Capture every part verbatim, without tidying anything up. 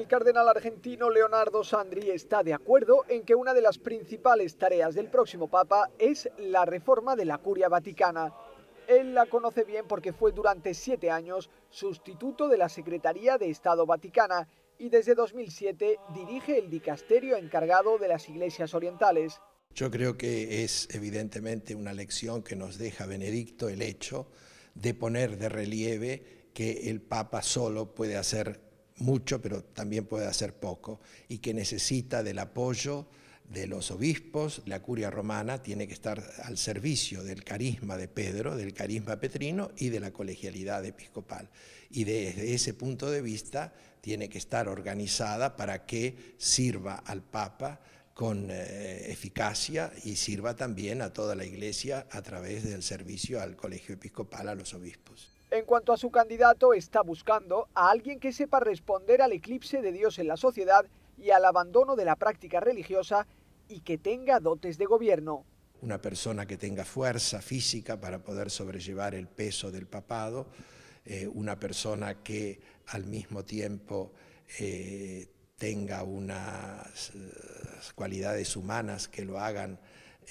cardenal argentino Leonardo Sandri está de acuerdo en que una de las principales tareas del próximo Papa es la reforma de la Curia Vaticana. Él la conoce bien porque fue durante siete años sustituto de la Secretaría de Estado Vaticana y desde dos mil siete dirige el dicasterio encargado de las iglesias orientales. Yo creo que es evidentemente una lección que nos deja Benedicto el hecho de poner de relieve que el Papa solo puede hacer mucho, pero también puede hacer poco, y que necesita del apoyo de los obispos. La curia romana tiene que estar al servicio del carisma de Pedro, del carisma petrino y de la colegialidad episcopal. Y desde ese punto de vista tiene que estar organizada para que sirva al Papa con eh, eficacia y sirva también a toda la Iglesia a través del servicio al colegio episcopal, a los obispos. En cuanto a su candidato, está buscando a alguien que sepa responder al eclipse de Dios en la sociedad y al abandono de la práctica religiosa y que tenga dotes de gobierno. Una persona que tenga fuerza física para poder sobrellevar el peso del papado, eh, una persona que al mismo tiempo eh, tenga unas eh, cualidades humanas que lo hagan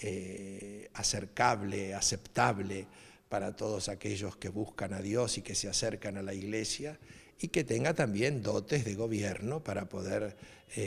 eh, acercable, aceptable para todos aquellos que buscan a Dios y que se acercan a la Iglesia, y que tenga también dotes de gobierno para poder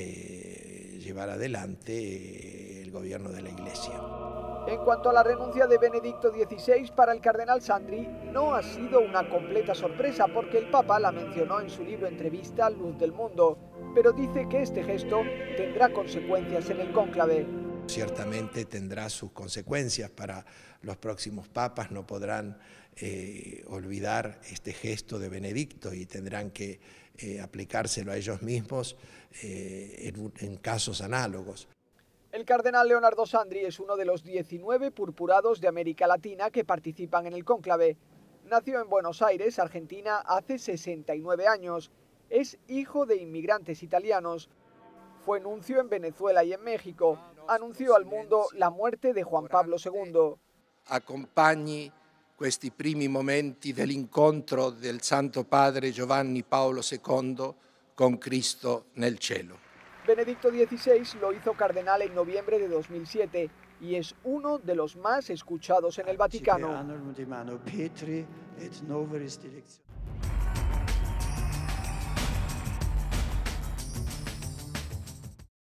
eh, llevar adelante eh, el gobierno de la Iglesia. En cuanto a la renuncia de Benedicto dieciséis, para el cardenal Sandri no ha sido una completa sorpresa porque el Papa la mencionó en su libro entrevista Luz del Mundo, pero dice que este gesto tendrá consecuencias en el cónclave. Ciertamente tendrá sus consecuencias para los próximos papas, no podrán eh, olvidar este gesto de Benedicto y tendrán que eh, aplicárselo a ellos mismos eh, en, en casos análogos. El cardenal Leonardo Sandri es uno de los diecinueve purpurados de América Latina que participan en el cónclave. Nació en Buenos Aires, Argentina, hace sesenta y nueve años. Es hijo de inmigrantes italianos. Fue nuncio en Venezuela y en México. Anunció al mundo la muerte de Juan Pablo segundo. Accompagni questi primi momenti dell'incontro del Santo Padre Giovanni Paolo secondo con Cristo nel cielo. Benedicto dieciséis lo hizo cardenal en noviembre de dos mil siete y es uno de los más escuchados en el Vaticano.